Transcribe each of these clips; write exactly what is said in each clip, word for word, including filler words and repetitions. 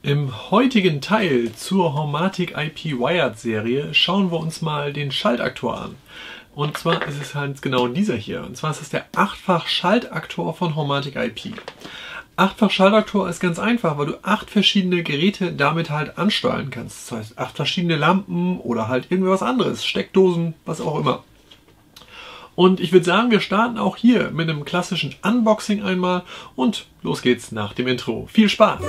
Im heutigen Teil zur Homematic I P Wired Serie schauen wir uns mal den Schaltaktor an. Und zwar ist es halt genau dieser hier. Und zwar ist es der achtfach Schaltaktor von Homematic I P. achtfach Schaltaktor ist ganz einfach, weil du acht verschiedene Geräte damit halt ansteuern kannst. Das heißt, acht verschiedene Lampen oder halt irgendwas anderes, Steckdosen, was auch immer. Und ich würde sagen, wir starten auch hier mit einem klassischen Unboxing einmal und los geht's nach dem Intro. Viel Spaß!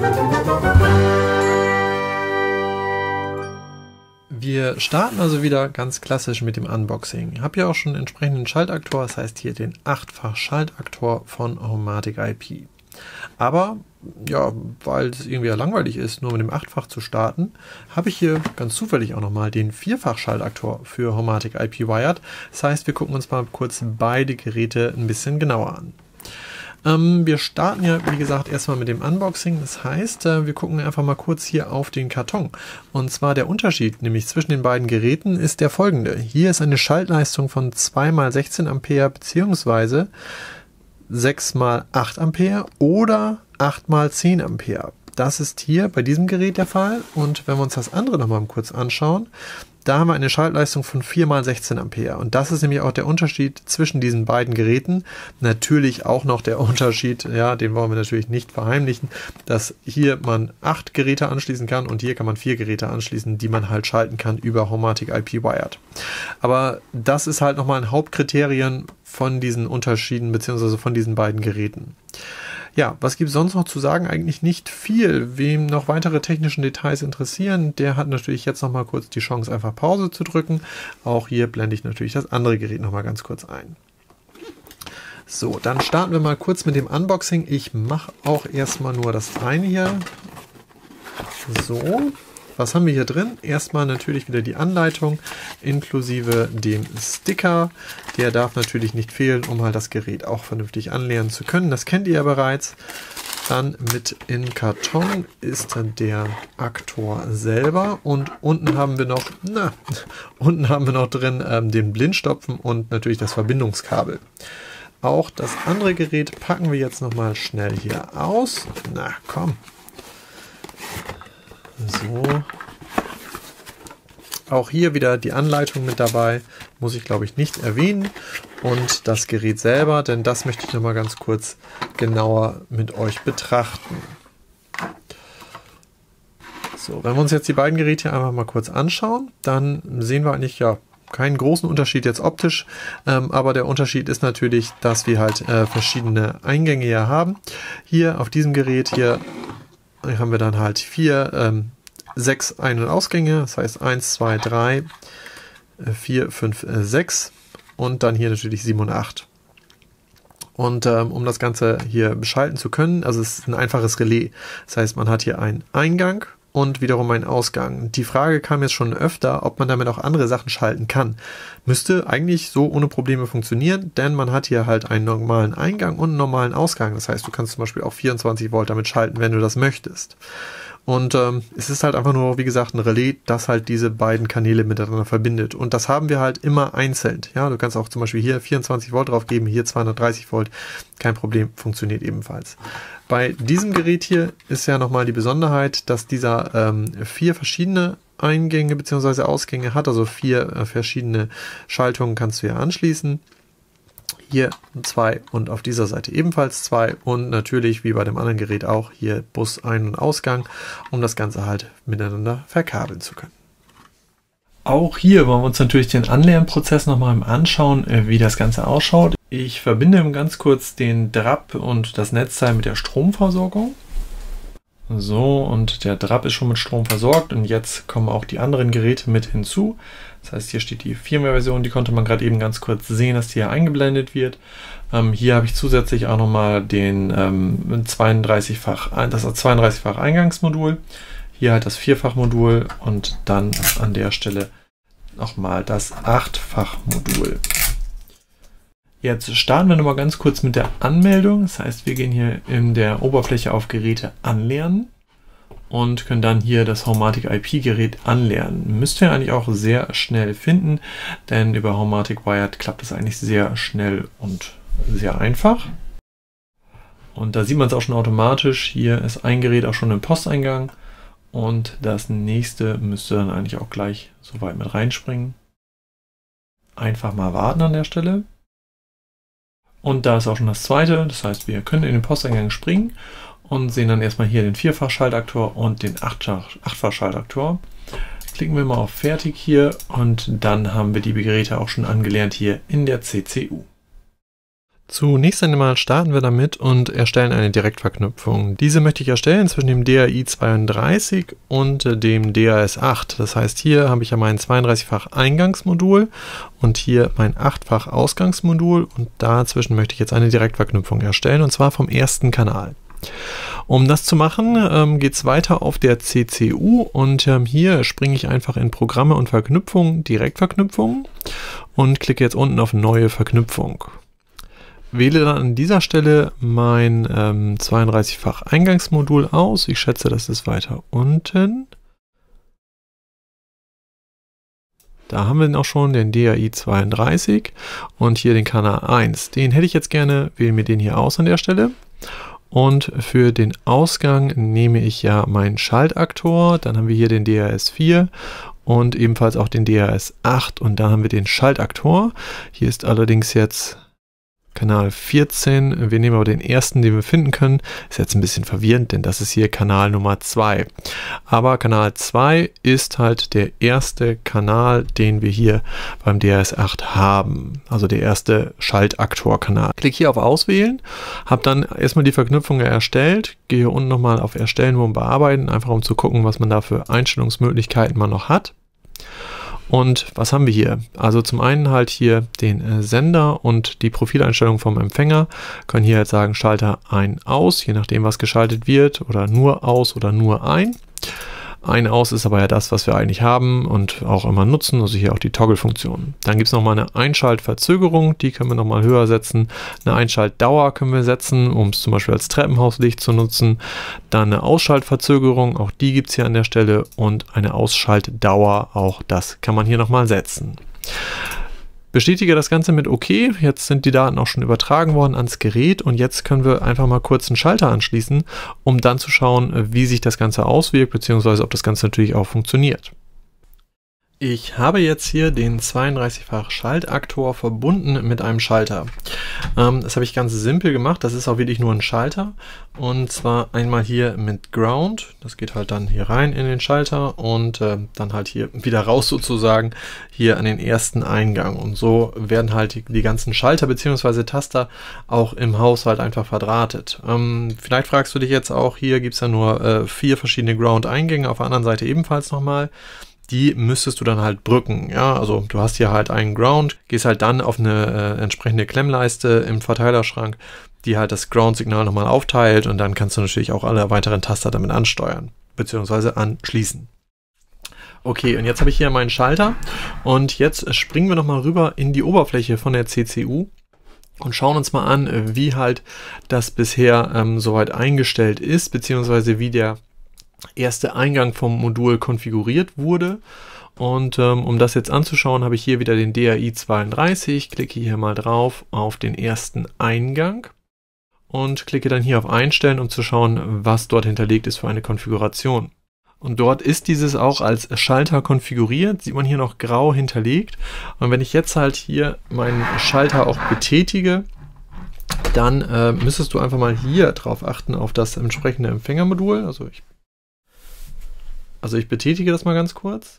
Wir starten also wieder ganz klassisch mit dem Unboxing. Ich habe ja auch schon einen entsprechenden Schaltaktor, das heißt hier den achtfach Schaltaktor von Homematic I P. Aber ja, weil es irgendwie ja langweilig ist, nur mit dem achtfach zu starten, habe ich hier ganz zufällig auch nochmal den vierfach Schaltaktor für Homematic I P Wired. Das heißt, wir gucken uns mal kurz beide Geräte ein bisschen genauer an. Ähm, wir starten ja, wie gesagt, erstmal mit dem Unboxing. Das heißt, äh, wir gucken einfach mal kurz hier auf den Karton. Und zwar der Unterschied, nämlich zwischen den beiden Geräten, ist der folgende. Hier ist eine Schaltleistung von zwei mal sechzehn Ampere bzw. sechs mal acht Ampere oder acht mal zehn Ampere. Das ist hier bei diesem Gerät der Fall. Und wenn wir uns das andere nochmal kurz anschauen, da haben wir eine Schaltleistung von vier mal sechzehn Ampere. Und das ist nämlich auch der Unterschied zwischen diesen beiden Geräten. Natürlich auch noch der Unterschied, ja, den wollen wir natürlich nicht verheimlichen, dass hier man acht Geräte anschließen kann und hier kann man vier Geräte anschließen, die man halt schalten kann über Homematic I P Wired. Aber das ist halt nochmal ein Hauptkriterium von diesen Unterschieden bzw. von diesen beiden Geräten. Ja, was gibt es sonst noch zu sagen? Eigentlich nicht viel. Wem noch weitere technische Details interessieren, der hat natürlich jetzt noch mal kurz die Chance, einfach Pause zu drücken. Auch hier blende ich natürlich das andere Gerät noch mal ganz kurz ein. So, dann starten wir mal kurz mit dem Unboxing. Ich mache auch erstmal nur das eine hier. So. Was haben wir hier drin? Erstmal natürlich wieder die Anleitung inklusive dem Sticker. Der darf natürlich nicht fehlen, um halt das Gerät auch vernünftig anlernen zu können. Das kennt ihr ja bereits. Dann mit in Karton ist der Aktor selber und unten haben wir noch, na, unten haben wir noch drin ähm, den Blindstopfen und natürlich das Verbindungskabel. Auch das andere Gerät packen wir jetzt nochmal schnell hier aus. Na komm. So. Auch hier wieder die Anleitung mit dabei, muss ich glaube ich nicht erwähnen. Und das Gerät selber, denn das möchte ich noch mal ganz kurz genauer mit euch betrachten. So, wenn wir uns jetzt die beiden Geräte einfach mal kurz anschauen, dann sehen wir eigentlich ja keinen großen Unterschied jetzt optisch, ähm, aber der Unterschied ist natürlich, dass wir halt äh, verschiedene Eingänge hier haben. Hier auf diesem Gerät hier haben wir dann halt vier, ähm, sechs Ein- und Ausgänge, das heißt eins, zwei, drei, vier, fünf, sechs und dann hier natürlich sieben und acht. Und ähm, um das Ganze hier beschalten zu können, also es ist ein einfaches Relais, das heißt man hat hier einen Eingang und wiederum einen Ausgang. Die Frage kam jetzt schon öfter, ob man damit auch andere Sachen schalten kann. Müsste eigentlich so ohne Probleme funktionieren, denn man hat hier halt einen normalen Eingang und einen normalen Ausgang. Das heißt, du kannst zum Beispiel auch vierundzwanzig Volt damit schalten, wenn du das möchtest. Und ähm, es ist halt einfach nur, wie gesagt, ein Relais, das halt diese beiden Kanäle miteinander verbindet. Und das haben wir halt immer einzeln. Ja, du kannst auch zum Beispiel hier vierundzwanzig Volt drauf geben, hier zweihundertdreißig Volt. Kein Problem, funktioniert ebenfalls. Bei diesem Gerät hier ist ja nochmal die Besonderheit, dass dieser ähm, vier verschiedene Eingänge bzw. Ausgänge hat. Also vier äh, verschiedene Schaltungen kannst du hier anschließen. Hier zwei und auf dieser Seite ebenfalls zwei und natürlich wie bei dem anderen Gerät auch hier Bus Ein- und Ausgang, um das Ganze halt miteinander verkabeln zu können. Auch hier wollen wir uns natürlich den Anlernprozess nochmal anschauen, wie das Ganze ausschaut. Ich verbinde ganz kurz den D R A B und das Netzteil mit der Stromversorgung. So, und der D R A B ist schon mit Strom versorgt und jetzt kommen auch die anderen Geräte mit hinzu. Das heißt, hier steht die Firmware-Version, die konnte man gerade eben ganz kurz sehen, dass die hier eingeblendet wird. Ähm, hier habe ich zusätzlich auch nochmal den ähm, zweiunddreißigfach, das zweiunddreißigfach Eingangsmodul. Hier halt das vierfach Modul und dann an der Stelle nochmal das achtfach Modul. Jetzt starten wir nochmal ganz kurz mit der Anmeldung. Das heißt, wir gehen hier in der Oberfläche auf Geräte anlernen und können dann hier das Homematic I P Gerät anlernen. Müsst ihr eigentlich auch sehr schnell finden, denn über Homematic Wired klappt das eigentlich sehr schnell und sehr einfach. Und da sieht man es auch schon automatisch. Hier ist ein Gerät auch schon im Posteingang. Und das nächste müsste dann eigentlich auch gleich soweit mit reinspringen. Einfach mal warten an der Stelle. Und da ist auch schon das zweite. Das heißt, wir können in den Posteingang springen und sehen dann erstmal hier den Vierfach-Schaltaktor und den Achtfach-Schaltaktor. Klicken wir mal auf Fertig hier und dann haben wir die Geräte auch schon angelernt hier in der C C U. Zunächst einmal starten wir damit und erstellen eine Direktverknüpfung. Diese möchte ich erstellen zwischen dem D A I zweiunddreißig und dem D A S acht. Das heißt, hier habe ich ja mein zweiunddreißig-fach Eingangsmodul und hier mein acht-fach Ausgangsmodul und dazwischen möchte ich jetzt eine Direktverknüpfung erstellen und zwar vom ersten Kanal. Um das zu machen, ähm, geht es weiter auf der C C U und ähm, hier springe ich einfach in Programme und Verknüpfungen, Direktverknüpfungen und klicke jetzt unten auf Neue Verknüpfung. Wähle dann an dieser Stelle mein ähm, zweiunddreißig-fach Eingangsmodul aus. Ich schätze, das ist weiter unten. Da haben wir dann auch schon den D A I zweiunddreißig und hier den Kanal eins. Den hätte ich jetzt gerne, wähle mir den hier aus an der Stelle. Und für den Ausgang nehme ich ja meinen Schaltaktor. Dann haben wir hier den D A S vier und ebenfalls auch den D A S acht. Und da haben wir den Schaltaktor. Hier ist allerdings jetzt Kanal vierzehn. Wir nehmen aber den ersten, den wir finden können. Ist jetzt ein bisschen verwirrend, denn das ist hier Kanal Nummer zwei. Aber Kanal zwei ist halt der erste Kanal, den wir hier beim D A S acht haben. Also der erste Schaltaktorkanal. Klick hier auf Auswählen, habe dann erstmal die Verknüpfung erstellt. Gehe hier unten nochmal auf Erstellen und Bearbeiten, einfach um zu gucken, was man da für Einstellungsmöglichkeiten man noch hat. Und was haben wir hier? Also zum einen halt hier den äh, Sender und die Profileinstellung vom Empfänger. Können hier jetzt sagen Schalter ein, aus, je nachdem was geschaltet wird oder nur aus oder nur ein. Ein, aus ist aber ja das, was wir eigentlich haben und auch immer nutzen, also hier auch die Toggle-Funktion. Dann gibt es nochmal eine Einschaltverzögerung, die können wir nochmal höher setzen. Eine Einschaltdauer können wir setzen, um es zum Beispiel als Treppenhauslicht zu nutzen. Dann eine Ausschaltverzögerung, auch die gibt es hier an der Stelle. Und eine Ausschaltdauer, auch das kann man hier nochmal setzen. Bestätige das Ganze mit OK. Jetzt sind die Daten auch schon übertragen worden ans Gerät und jetzt können wir einfach mal kurz einen Schalter anschließen, um dann zu schauen, wie sich das Ganze auswirkt, beziehungsweise ob das Ganze natürlich auch funktioniert. Ich habe jetzt hier den zweiunddreißig-fach Schaltaktor verbunden mit einem Schalter. Ähm, das habe ich ganz simpel gemacht. Das ist auch wirklich nur ein Schalter. Und zwar einmal hier mit Ground. Das geht halt dann hier rein in den Schalter und äh, dann halt hier wieder raus sozusagen hier an den ersten Eingang. Und so werden halt die, die ganzen Schalter bzw. Taster auch im Haushalt einfach verdrahtet. Ähm, vielleicht fragst du dich jetzt auch, hier gibt es ja nur äh, vier verschiedene Ground-Eingänge, auf der anderen Seite ebenfalls nochmal. Die müsstest du dann halt brücken. Ja, also du hast hier halt einen Ground, gehst halt dann auf eine äh, entsprechende Klemmleiste im Verteilerschrank, die halt das Ground-Signal nochmal aufteilt und dann kannst du natürlich auch alle weiteren Taster damit ansteuern, beziehungsweise anschließen. Okay, und jetzt habe ich hier meinen Schalter und jetzt springen wir nochmal rüber in die Oberfläche von der C C U und schauen uns mal an, wie halt das bisher ähm, soweit eingestellt ist, beziehungsweise wie der erste Eingang vom Modul konfiguriert wurde. Und ähm, um das jetzt anzuschauen, habe ich hier wieder den D A I zweiunddreißig, klicke hier mal drauf auf den ersten Eingang und klicke dann hier auf Einstellen, um zu schauen, was dort hinterlegt ist für eine Konfiguration. Und dort ist dieses auch als Schalter konfiguriert, sieht man hier noch grau hinterlegt. Und wenn ich jetzt halt hier meinen Schalter auch betätige, dann äh, müsstest du einfach mal hier drauf achten auf das entsprechende Empfängermodul. Also ich Also ich betätige das mal ganz kurz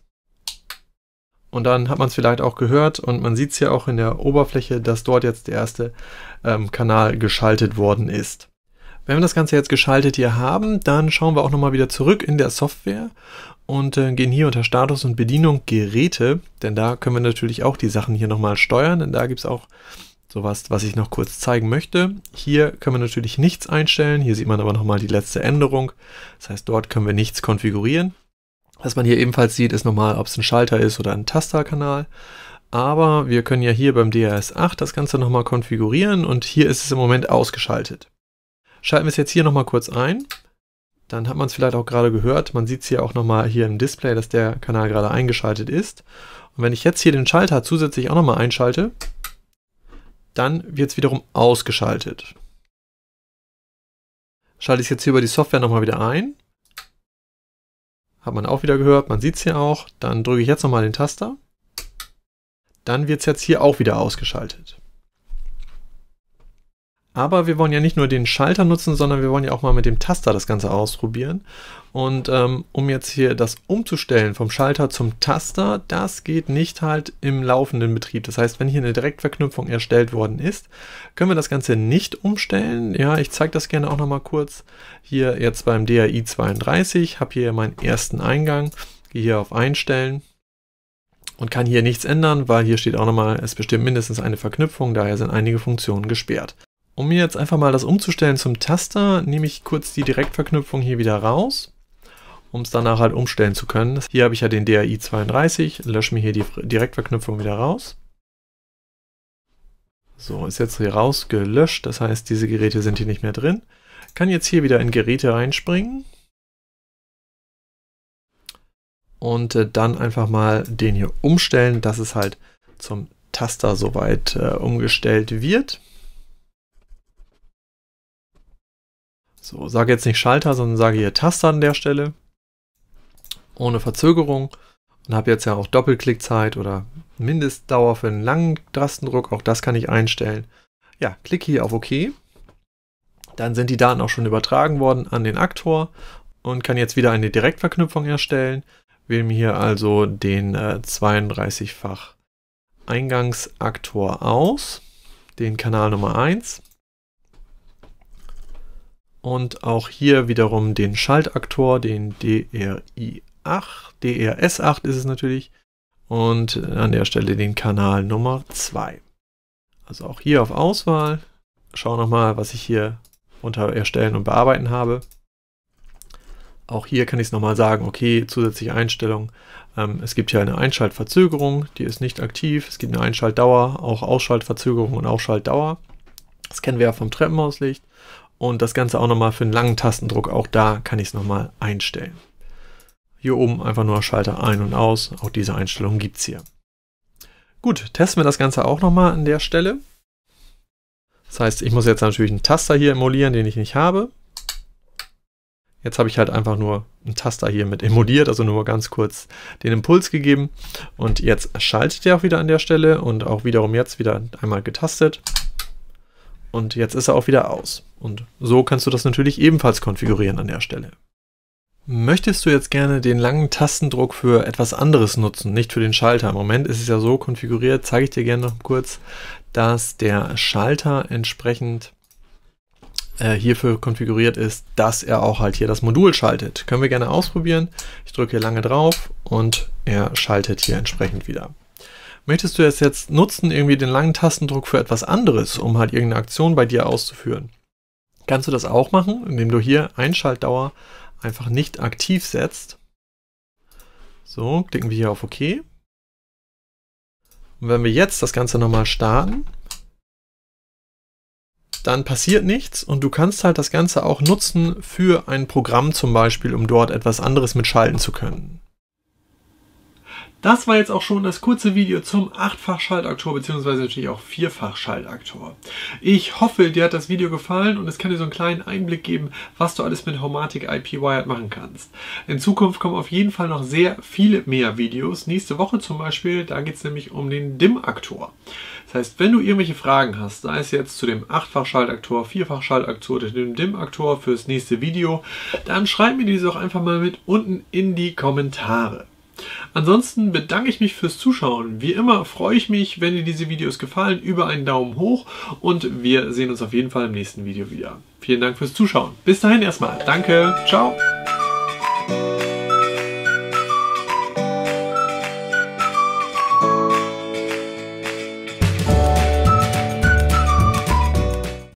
und dann hat man es vielleicht auch gehört und man sieht es ja auch in der Oberfläche, dass dort jetzt der erste ähm, Kanal geschaltet worden ist. Wenn wir das Ganze jetzt geschaltet hier haben, dann schauen wir auch nochmal wieder zurück in der Software und äh, gehen hier unter Status und Bedienung Geräte, denn da können wir natürlich auch die Sachen hier nochmal steuern, denn da gibt es auch sowas, was ich noch kurz zeigen möchte. Hier können wir natürlich nichts einstellen, hier sieht man aber nochmal die letzte Änderung, das heißt, dort können wir nichts konfigurieren. Was man hier ebenfalls sieht, ist nochmal, ob es ein Schalter ist oder ein Tasterkanal. Aber wir können ja hier beim D A S acht das Ganze nochmal konfigurieren und hier ist es im Moment ausgeschaltet. Schalten wir es jetzt hier nochmal kurz ein. Dann hat man es vielleicht auch gerade gehört. Man sieht es hier auch nochmal hier im Display, dass der Kanal gerade eingeschaltet ist. Und wenn ich jetzt hier den Schalter zusätzlich auch nochmal einschalte, dann wird es wiederum ausgeschaltet. Schalte ich es jetzt hier über die Software nochmal wieder ein. Hat man auch wieder gehört, man sieht es hier auch. Dann drücke ich jetzt nochmal den Taster. Dann wird es jetzt hier auch wieder ausgeschaltet. Aber wir wollen ja nicht nur den Schalter nutzen, sondern wir wollen ja auch mal mit dem Taster das Ganze ausprobieren. Und ähm, um jetzt hier das umzustellen vom Schalter zum Taster, das geht nicht halt im laufenden Betrieb. Das heißt, wenn hier eine Direktverknüpfung erstellt worden ist, können wir das Ganze nicht umstellen. Ja, ich zeige das gerne auch nochmal kurz. Hier jetzt beim D R I zweiunddreißig, habe hier meinen ersten Eingang, gehe hier auf Einstellen und kann hier nichts ändern, weil hier steht auch nochmal, es bestimmt mindestens eine Verknüpfung, daher sind einige Funktionen gesperrt. Um mir jetzt einfach mal das umzustellen zum Taster, nehme ich kurz die Direktverknüpfung hier wieder raus, um es danach halt umstellen zu können. Hier habe ich ja den D R I zweiunddreißig, lösche mir hier die Direktverknüpfung wieder raus. So, ist jetzt hier raus gelöscht, das heißt, diese Geräte sind hier nicht mehr drin. Kann jetzt hier wieder in Geräte reinspringen und äh, dann einfach mal den hier umstellen, dass es halt zum Taster soweit äh, umgestellt wird. So, sage jetzt nicht Schalter, sondern sage hier Taster an der Stelle. Ohne Verzögerung. Und habe jetzt ja auch Doppelklickzeit oder Mindestdauer für einen langen Tastendruck. Auch das kann ich einstellen. Ja, klicke hier auf OK. Dann sind die Daten auch schon übertragen worden an den Aktor und kann jetzt wieder eine Direktverknüpfung erstellen. Wähle mir hier also den äh, zweiunddreißig-fach Eingangsaktor aus. Den Kanal Nummer eins. Und auch hier wiederum den Schaltaktor, den D R I acht, D R S acht ist es natürlich. Und an der Stelle den Kanal Nummer zwei. Also auch hier auf Auswahl. Schau nochmal, was ich hier unter Erstellen und Bearbeiten habe. Auch hier kann ich es nochmal sagen, okay, zusätzliche Einstellungen. Ähm, es gibt hier eine Einschaltverzögerung, die ist nicht aktiv. Es gibt eine Einschaltdauer, auch Ausschaltverzögerung und Ausschaltdauer. Das kennen wir ja vom Treppenhauslicht. Und das Ganze auch nochmal für einen langen Tastendruck, auch da kann ich es nochmal einstellen. Hier oben einfach nur Schalter ein und aus, auch diese Einstellung gibt es hier. Gut, testen wir das Ganze auch nochmal an der Stelle. Das heißt, ich muss jetzt natürlich einen Taster hier emulieren, den ich nicht habe. Jetzt habe ich halt einfach nur einen Taster hier mit emuliert, also nur ganz kurz den Impuls gegeben. Und jetzt schaltet der auch wieder an der Stelle und auch wiederum jetzt wieder einmal getastet. Und jetzt ist er auch wieder aus. Und so kannst du das natürlich ebenfalls konfigurieren an der Stelle. Möchtest du jetzt gerne den langen Tastendruck für etwas anderes nutzen, nicht für den Schalter? Im Moment ist es ja so konfiguriert, zeige ich dir gerne noch kurz, dass der Schalter entsprechend äh, hierfür konfiguriert ist, dass er auch halt hier das Modul schaltet. Können wir gerne ausprobieren. Ich drücke hier lange drauf und er schaltet hier entsprechend wieder. Möchtest du es jetzt nutzen, irgendwie den langen Tastendruck für etwas anderes, um halt irgendeine Aktion bei dir auszuführen? Kannst du das auch machen, indem du hier Einschaltdauer einfach nicht aktiv setzt. So, klicken wir hier auf OK. Und wenn wir jetzt das Ganze nochmal starten, dann passiert nichts und du kannst halt das Ganze auch nutzen für ein Programm zum Beispiel, um dort etwas anderes mitschalten zu können. Das war jetzt auch schon das kurze Video zum Achtfach-Schaltaktor bzw. natürlich auch Vierfach-Schaltaktor. Ich hoffe, dir hat das Video gefallen und es kann dir so einen kleinen Einblick geben, was du alles mit Homematic I P Wired machen kannst. In Zukunft kommen auf jeden Fall noch sehr viele mehr Videos. Nächste Woche zum Beispiel, da geht es nämlich um den D I M-Aktor. Das heißt, wenn du irgendwelche Fragen hast, sei es jetzt zu dem Achtfach-Schaltaktor, Vierfach-Schaltaktor oder dem D I M-Aktor fürs nächste Video, dann schreib mir diese auch einfach mal mit unten in die Kommentare. Ansonsten bedanke ich mich fürs Zuschauen. Wie immer freue ich mich, wenn dir diese Videos gefallen, über einen Daumen hoch und wir sehen uns auf jeden Fall im nächsten Video wieder. Vielen Dank fürs Zuschauen. Bis dahin erstmal. Danke. Ciao.